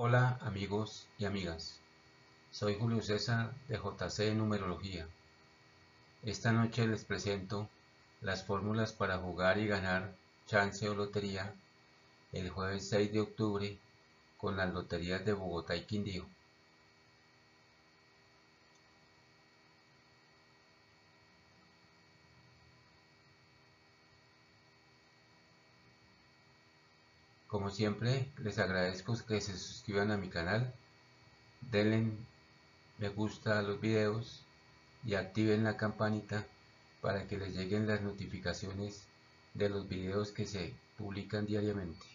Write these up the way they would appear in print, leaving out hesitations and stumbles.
Hola amigos y amigas, soy Julio César de JC Numerología. Esta noche les presento las fórmulas para jugar y ganar chance o lotería el jueves 6 de octubre con las loterías de Bogotá y Quindío. Como siempre, les agradezco que se suscriban a mi canal, denle me gusta a los videos y activen la campanita para que les lleguen las notificaciones de los videos que se publican diariamente.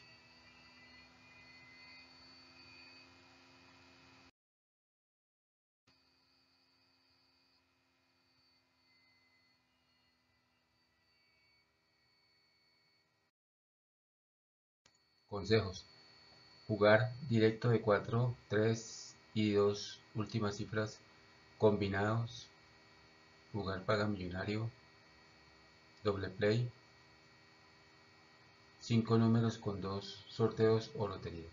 Consejos: jugar directo de 4, 3 y 2 últimas cifras combinados, jugar paga millonario, doble play, 5 números con 2 sorteos o loterías.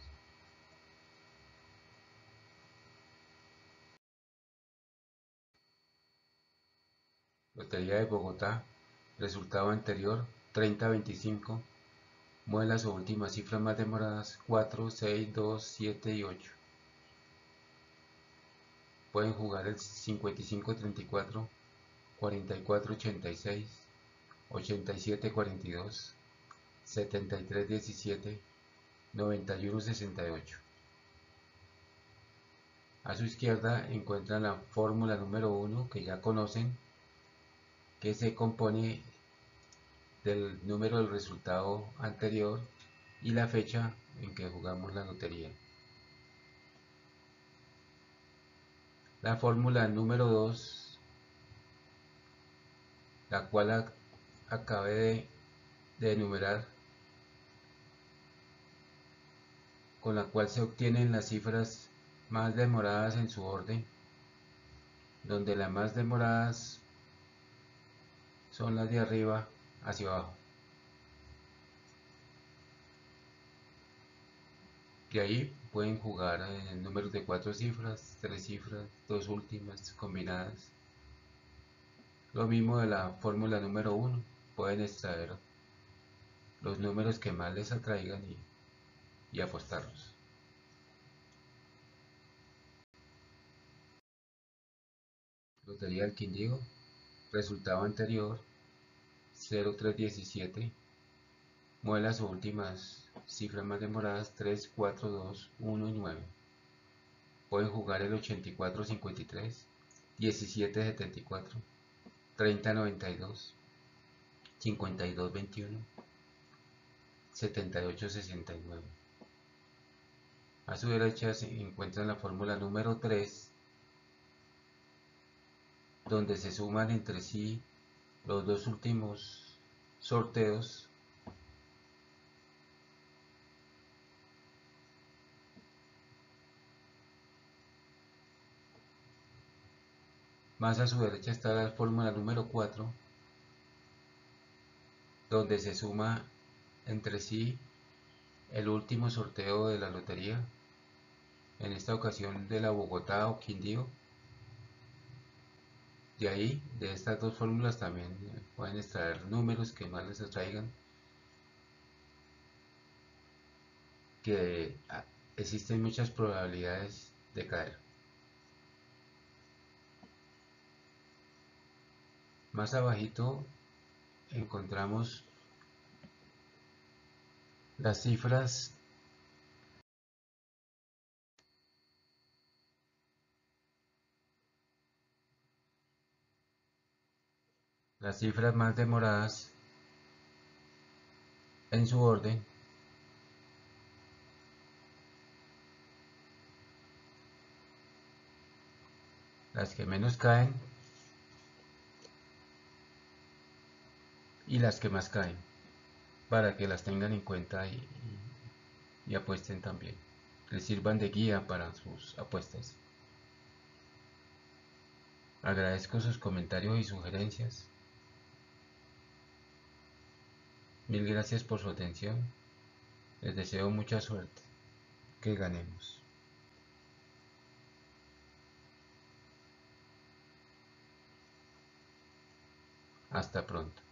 Lotería de Bogotá, resultado anterior 30-25, muelas o últimas cifras más demoradas 4, 6, 2, 7 y 8. Pueden jugar el 55-34, 44-86, 87-42, 73-17, 91-68. A su izquierda encuentran la fórmula número 1 que ya conocen, que se compone del número del resultado anterior y la fecha en que jugamos la lotería. La fórmula número 2, la cual acabé de enumerar, con la cual se obtienen las cifras más demoradas en su orden, donde las más demoradas son las de arriba hacia abajo. De ahí pueden jugar en números de 4 cifras, 3 cifras, 2 últimas combinadas. Lo mismo de la fórmula número 1, pueden extraer los números que más les atraigan y apostarlos. Lotería del Quindío, resultado anterior 0317, muelas o últimas cifras más demoradas 3, 4, 2, 1 y 9. Pueden jugar el 8453, 1774, 3092, 5221, 7869. A su derecha se encuentra la fórmula número 3, donde se suman entre sí los dos últimos sorteos más. A su derecha está la fórmula número 4, donde se suma entre sí el último sorteo de la lotería, en esta ocasión de la Bogotá o Quindío. De ahí, de estas dos fórmulas también pueden extraer números que más les atraigan, que existen muchas probabilidades de caer. Más abajito encontramos las cifras más demoradas en su orden, las que menos caen y las que más caen, para que las tengan en cuenta y apuesten también, les sirvan de guía para sus apuestas. Agradezco sus comentarios y sugerencias. Mil gracias por su atención. Les deseo mucha suerte. Que ganemos. Hasta pronto.